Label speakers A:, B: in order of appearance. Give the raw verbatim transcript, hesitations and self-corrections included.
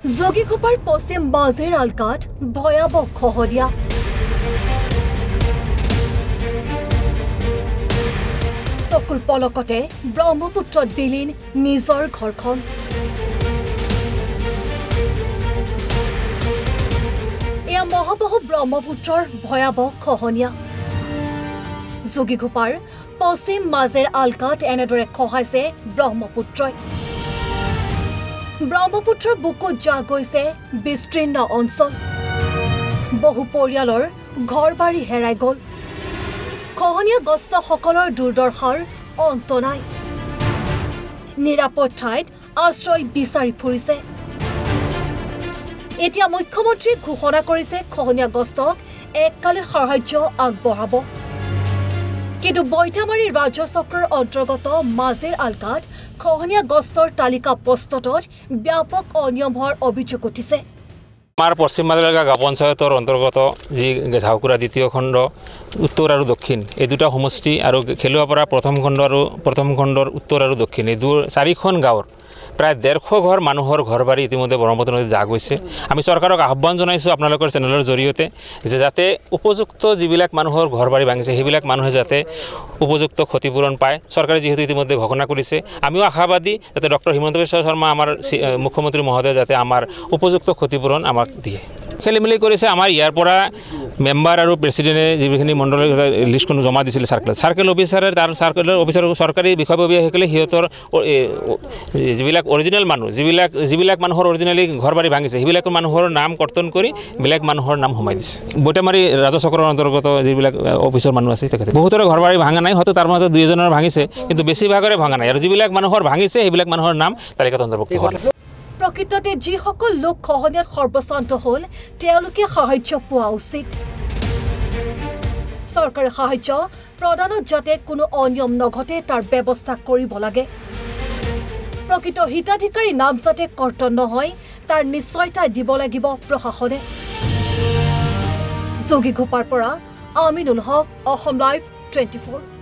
A: যোগীঘোপাৰ পশ্চিম বাজেৰ আলকাত ভয়াবহ খহনীয়া। চকুৰ পলকতে ব্ৰহ্মপুত্ৰত বিলীন নিজৰ ঘৰখন। এয়া মহাবাহু ব্ৰহ্মপুত্ৰৰ ভয়াবহ খহনীয়া। যোগীঘোপাৰ পশ্চিম মাজেৰ আলকাত এনেদৰে খহাইছে ব্ৰহ্মপুত্ৰই। ব্ৰহ্মপুত্ৰৰ বুকুত যা গৈছে বিস্তীৰ্ণ অঞ্চল। বহু পৰিয়ালৰ ঘৰ বাৰী হেৰাই গ'ল। খহনীয়াগ্ৰস্তসকলৰ দুৰ্দশাৰ অন্ত নাই। নিৰাপদ ঠাইত আশ্ৰয় বিচাৰি ফুৰিছে। এতিয়া মুখ্যমন্ত্ৰীয়ে ঘোষণা কৰিছে খহনীয়াগ্ৰস্তক এককালীন সাহায্য আগবঢ়াব। কিন্তু বৈঠামাৰী ৰাজ্য চক্ৰৰ অন্তৰ্গত মাজেৰ আলকাত খহনীয়াগ্ৰস্তৰ তালিকা প্ৰস্তুতত ব্যাপক অনিয়ম হোৱাৰ অভিযোগ উঠিছে।
B: আমাৰ পশ্চিম মাজেৰ গাঁও পঞ্চায়তৰ অন্তৰ্গত যি ঝাউকুৰা দ্বিতীয় খণ্ড উত্তৰ আৰু দক্ষিণ এই দুটা সমষ্টি আৰু খেলুৱাপাৰা প্ৰথম খণ্ড আৰু প্ৰথম খণ্ডৰ উত্তৰ আৰু দক্ষিণ এই দু চাৰিখন গাঁৱৰ প্ৰায় ডেৰশ ঘৰ মানুহৰ ঘৰ বাৰী ইতিমধ্যে ব্ৰহ্মপুত্ৰ নদীত যা গৈছে। আমি চৰকাৰক আহ্বান জনাইছোঁ আপোনালোকৰ চেনেলৰ জৰিয়তে যে যাতে উপযুক্ত যিবিলাক মানুহৰ ঘৰ বাৰী ভাঙিছে সেইবিলাক মানুহে যাতে উপযুক্ত ক্ষতিপূৰণ পায়। চৰকাৰে যিহেতু ইতিমধ্যে ঘোষণা কৰিছে, আমিও আশাবাদী যাতে ডক্টৰ হিমন্ত বিশ্ব শৰ্মা আমাৰ মুখ্যমন্ত্ৰী মহোদয় যাতে আমাৰ উপযুক্ত ক্ষতিপূৰণ আমাক দিয়ে। খেলি মেলি কৰিছে আমাৰ ইয়াৰ পৰা মেম্বাৰ আৰু প্ৰেচিডেণ্টে যিখিনি মণ্ডলৰ লিষ্টখন জমা দিছিলে চাৰ্কেল চাৰ্কেল অফিচাৰে তাৰ চাৰ্কেলৰ অফিচাৰ চৰকাৰী বিষয়ববীয়াসকলে সিহঁতৰ যিবিলাক অৰিজিনেল মানুহ যিবিলাক যিবিলাক মানুহৰ অৰিজিনেলি ঘৰ বাৰী ভাঙিছে সেইবিলাক মানুহৰ নাম কৰ্তন কৰি বেলেগ মানুহৰ নাম সোমাই দিছে। বৈঠামাৰী ৰাজচক্ৰৰ অন্তৰ্গত যিবিলাক অফিচৰ মানুহ আছে তেখেতে বহুতৰে ঘৰ বাৰী ভাঙা নাই, হয়তো তাৰ মাজত দুই এজনৰ ভাঙিছে কিন্তু বেছিভাগৰে ভাঙা নাই আৰু যিবিলাক মানুহৰ ভাঙিছে সেইবিলাক মানুহৰ নাম তালিকাত অন্তৰ্ভুক্ত হোৱা নাই।
A: প্ৰকৃততে যিসকল লোক খহনীয়াত সৰ্বশান্ত হ'ল তেওঁলোকে সাহায্য পোৱা উচিত। চৰকাৰে সাহায্য প্ৰদানত যাতে কোনো অনিয়ম নঘটে তাৰ ব্যৱস্থা কৰিব লাগে। প্ৰকৃত হিতাধিকাৰী নাম যাতে কৰ্তন নহয় তাৰ নিশ্চয়তা দিব লাগিব প্ৰশাসনে। যোগীঘোপাৰ পৰা Aminul Haq, Asom live twenty four.